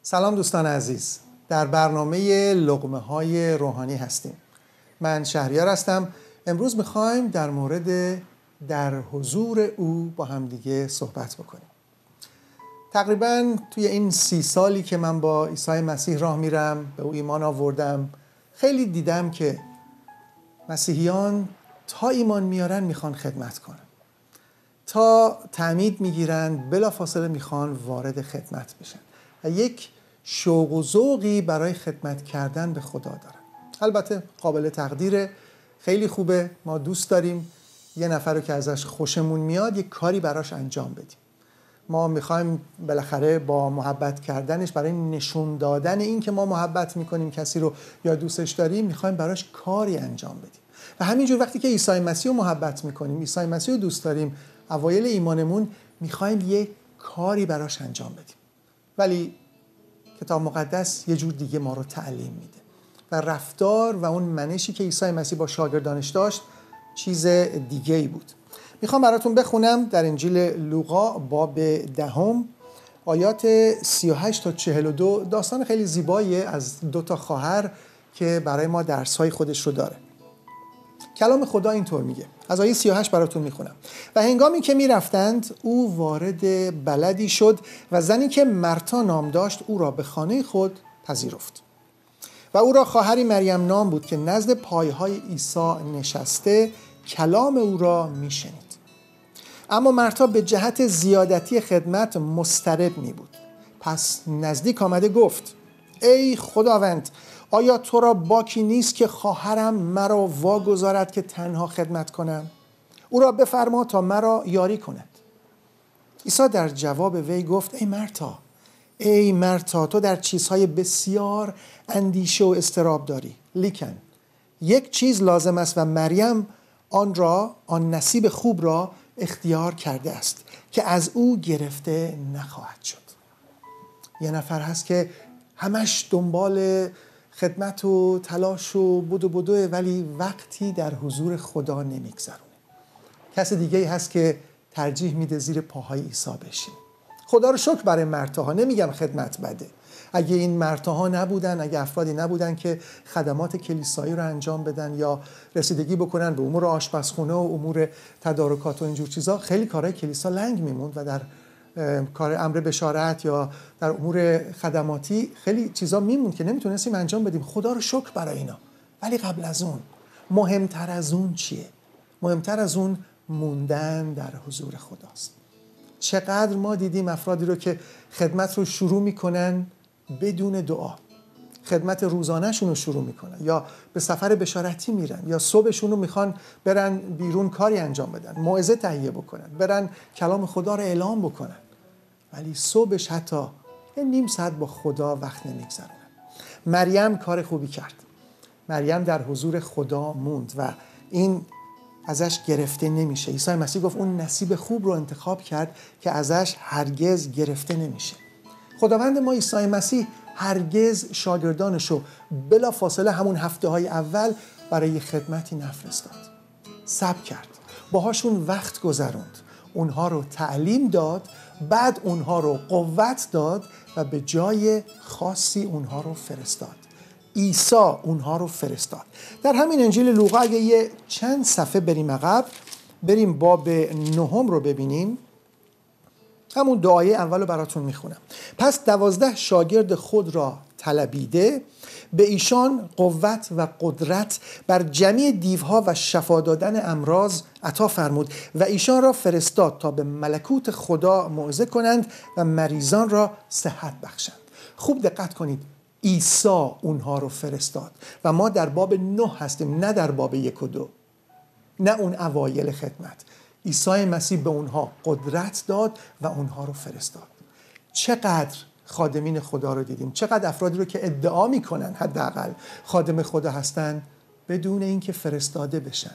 سلام دوستان عزیز، در برنامه لقمه های روحانی هستیم. من شهریار هستم. امروز میخوایم در مورد در حضور او با همدیگه صحبت بکنیم. تقریبا توی این 30 سالی که من با عیسی مسیح راه میرم، به او ایمان آوردم، خیلی دیدم که مسیحیان تا ایمان میارن میخوان خدمت کنن، تا تعمید میگیرن بلافاصله میخوان وارد خدمت بشن و یک شوق و ذوقی برای خدمت کردن به خدا دارن. البته قابل تقدیره، خیلی خوبه، ما دوست داریم یه نفر رو که ازش خوشمون میاد یک کاری براش انجام بدیم. ما میخوایم بالاخره با محبت کردنش، برای نشون دادن این که ما محبت میکنیم کسی رو یا دوستش داریم، میخوایم براش کاری انجام بدیم. و همینجور وقتی که عیسی مسیح رو محبت میکنیم، عیسی مسیح رو دوست داریم، اوایل ایمانمون میخوایم یک کاری براش انجام بدیم. ولی کتاب مقدس یه جور دیگه ما رو تعلیم میده و رفتار و اون منشی که عیسی مسیح با شاگردانش داشت چیز دیگه ای بود. میخوام براتون بخونم در انجیل لوقا باب 10 آیات 38 تا 42. داستان خیلی زیباییه از 2 خواهر که برای ما درس‌های خودش رو داره. کلام خدا اینطور میگه، از آیه 38 براتون میخونم. و هنگامی که میرفتند او وارد بلدی شد و زنی که مرتا نام داشت او را به خانه خود پذیرفت. و او را خواهری مریم نام بود که نزد پایهای عیسی نشسته کلام او را میشنید. اما مرتا به جهت زیادتی خدمت مضطرب می بود. پس نزدیک آمده گفت: ای خداوند، آیا تو را باکی نیست که خواهرم مرا واگذارد که تنها خدمت کنم؟ او را بفرما تا مرا یاری کند. عیسی در جواب وی گفت: ای مرتا، تو در چیزهای بسیار اندیشه و اضطراب داری، لیکن یک چیز لازم است و مریم آن نصیب خوب را اختیار کرده است که از او گرفته نخواهد شد. یه نفر هست که همش دنبال خدمت و تلاش و بدوه، ولی وقتی در حضور خدا نمیگذرونه. کس دیگه هست که ترجیح میده زیر پاهای عیسی بشین. خدا رو شکر برای مرتاها، نمیگم خدمت بده. اگه این مرتاها نبودن، اگه افرادی نبودن که خدمات کلیسایی رو انجام بدن یا رسیدگی بکنن به امور آشپزخونه و امور تدارکات و اینجور چیزا، خیلی کارهای کلیسا لنگ میموند و در کار امر بشارت یا در امور خدماتی خیلی چیزا میموند که نمیتونستیم انجام بدیم. خدا رو شکر برای اینا. ولی قبل از اون، مهمتر از اون چیه؟ مهمتر از اون موندن در حضور خداست. چقدر ما دیدیم افرادی رو که خدمت رو شروع میکنن بدون دعا، خدمت روزانه‌شون رو شروع میکنن یا به سفر بشارتی میرن یا صبحشون رو میخوان برن بیرون کاری انجام بدن، موعظه تهیه بکنن، برن کلام خدا رو اعلام بکنن، ولی صبحش حتی یه نیم ساعت با خدا وقت نمیگذرونن. مریم کار خوبی کرد. مریم در حضور خدا موند و این ازش گرفته نمیشه. عیسی مسیح گفت اون نصیب خوب رو انتخاب کرد که ازش هرگز گرفته نمیشه. خداوند ما عیسی مسیح هرگز شاگردانشو بلا فاصله همون هفته‌های اول برای خدمتی نفرستاد. صبر کرد، باهاشون وقت گذروند، اونها رو تعلیم داد، بعد اونها رو قوت داد و به جای خاصی اونها رو فرستاد. عیسی اونها رو فرستاد. در همین انجیل لوقا اگه یه چند صفحه بریم عقب، بریم باب 9 رو ببینیم. همون دعای اول رو براتون میخونم. پس 12 شاگرد خود را طلبیده به ایشان قوت و قدرت بر جمیع دیوها و شفا دادن امراض عطا فرمود و ایشان را فرستاد تا به ملکوت خدا موعظه کنند و مریضان را صحت بخشند. خوب دقت کنید، عیسی اونها رو فرستاد و ما در باب 9 هستیم، نه در باب 1 و 2، نه اون اوایل خدمت. عیسی مسیح به اونها قدرت داد و اونها رو فرستاد. چقدر خادمین خدا رو دیدیم، چقدر افرادی رو که ادعا میکنن حداقل خادم خدا هستن، بدون اینکه فرستاده بشن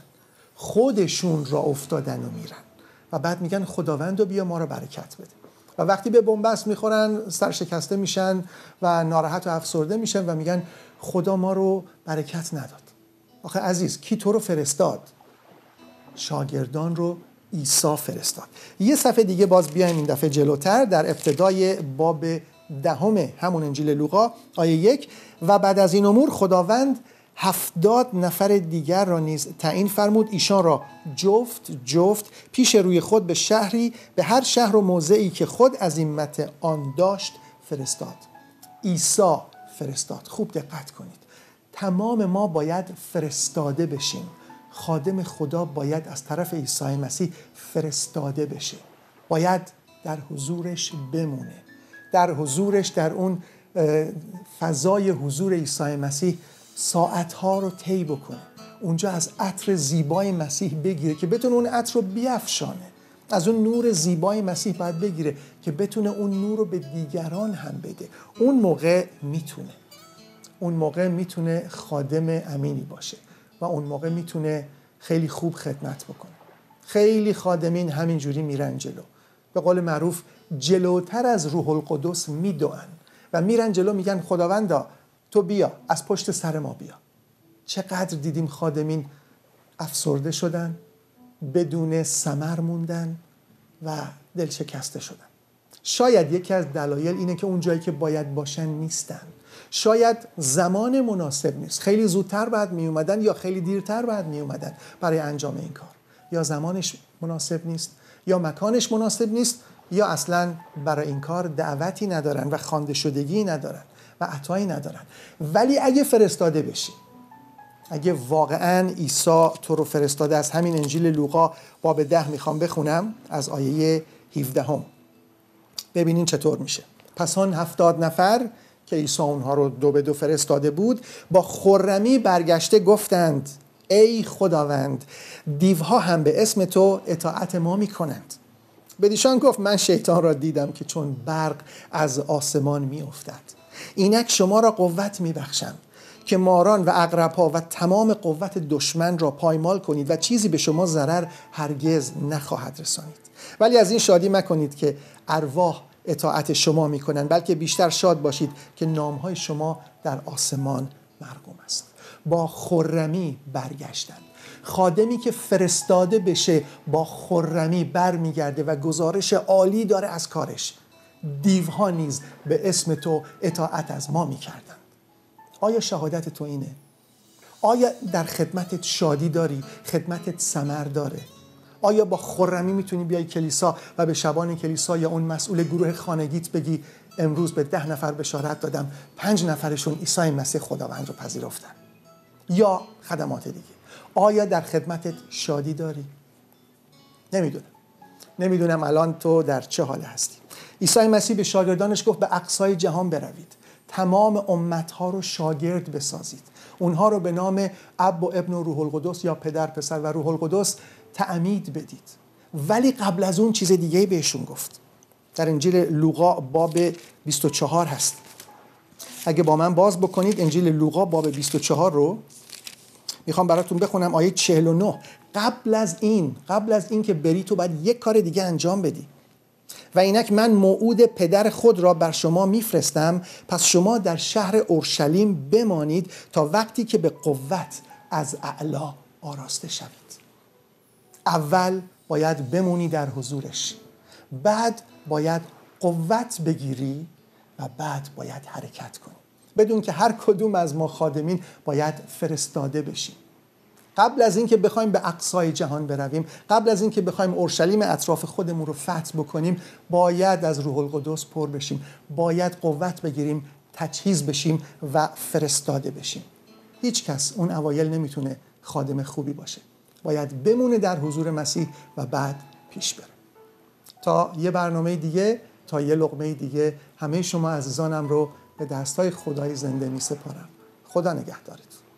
خودشون را افتادن و میرن و بعد میگن خداوند بیا ما رو برکت بده. و وقتی به بنبست میخورن سرشکسته میشن و ناراحت و افسرده میشن و میگن خدا ما رو برکت نداد. آخه عزیز، کی تو رو فرستاد؟ شاگردان رو عیسی فرستاد. یه صفحه دیگه باز بیایم این دفعه جلوتر، در ابتدای باب 10 همون انجیل لوقا آیه 1: و بعد از این امور خداوند 70 نفر دیگر را نیز تعیین فرمود، ایشان را جفت جفت پیش روی خود به شهری، به هر شهر و موضعی که خود عزیمت آن داشت فرستاد. عیسی فرستاد. خوب دقت کنید، تمام ما باید فرستاده بشیم. خادم خدا باید از طرف عیسی مسیح فرستاده بشه، باید در حضورش بمونه، در حضورش، در اون فضای حضور عیسی مسیح ساعتها رو طی بکنه، اونجا از عطر زیبای مسیح بگیره که بتونه اون عطر رو بیفشانه، از اون نور زیبای مسیح باید بگیره که بتونه اون نور رو به دیگران هم بده. اون موقع میتونه خادم امینی باشه و اون موقع میتونه خیلی خوب خدمت بکنه. خیلی خادمین همینجوری میرن جلو، به قول معروف جلوتر از روح القدس میدوئن و میرن جلو، میگن خداوندا تو بیا، از پشت سر ما بیا. چقدر دیدیم خادمین افسرده شدن، بدون ثمر موندن و دل شکسته شدن. شاید یکی از دلایل اینه که اون جایی که باید باشن نیستن، شاید زمان مناسب نیست، خیلی زودتر باید می اومدن یا خیلی دیرتر باید می اومدن برای انجام این کار، یا زمانش مناسب نیست یا مکانش مناسب نیست یا اصلا برای این کار دعوتی ندارن و خوانده شدگی ندارن و عطایی ندارن. ولی اگه فرستاده بشی، اگه واقعا عیسی تو رو فرستاده، از همین انجیل لوقا باب 10 میخوام بخونم از آیه 17. ببینین چطور میشه. پس آن 70 نفر که عیسی اونها رو 2 به 2 فرستاده بود با خرمی برگشته گفتند ای خداوند، دیوها هم به اسم تو اطاعت ما میکنند. بدیشان گفت من شیطان را دیدم که چون برق از آسمان میافتد. اینک شما را قوت میبخشم که ماران و عقرب‌ها و تمام قوت دشمن را پایمال کنید و چیزی به شما ضرر هرگز نخواهد رسانید. ولی از این شادی مکنید که ارواح اطاعت شما میکنند، بلکه بیشتر شاد باشید که نامهای شما در آسمان مرقوم است. با خرمی برگشتند. خادمی که فرستاده بشه با خرمی برمیگرده و گزارش عالی داره از کارش. دیوها نیز به اسم تو اطاعت از ما میکردند. آیا شهادت تو اینه؟ آیا در خدمتت شادی داری؟ خدمتت ثمر داره؟ آیا با خرمی میتونی بیای کلیسا و به شبان کلیسا یا اون مسئول گروه خانگیت بگی امروز به 10 نفر بشارت دادم، 5 نفرشون عیسی مسیح خداوند رو پذیرفتن؟ یا خدمات دیگه. آیا در خدمتت شادی داری؟ نمیدونم الان تو در چه حال هستی. عیسی مسیح به شاگردانش گفت به اقصای جهان بروید، تمام امتها رو شاگرد بسازید، اونها رو به نام اب و ابن و روح القدس یا پدر، پسر و روح القدس تعمید بدید. ولی قبل از اون چیز دیگه بهشون گفت. در انجیل لوقا باب 24 هست. اگه با من باز بکنید انجیل لوقا باب 24 رو میخوام براتون بخونم. آیه 49. قبل از این که بری تو باید یک کار دیگه انجام بدی. و اینک من موعود پدر خود را بر شما میفرستم، پس شما در شهر اورشلیم بمانید تا وقتی که به قوت از اعلی آراسته شوید. اول باید بمونی در حضورش، بعد باید قوت بگیری و بعد باید حرکت کنی. بدون که هر کدوم از ما خادمین باید فرستاده بشیم. قبل از این که بخوایم به اقصای جهان برویم، قبل از این که بخوایم اورشلیم اطراف خودمون رو فتح بکنیم، باید از روح القدس پر بشیم، باید قوت بگیریم، تجهیز بشیم و فرستاده بشیم. هیچ کس اون اوایل نمیتونه خادم خوبی باشه. باید بمونه در حضور مسیح و بعد پیش بره. تا یه برنامه دیگه، تا یه لقمه دیگه، همه شما عزیزانم رو به دستای خدای زنده می سپارم. خدا نگهدارت.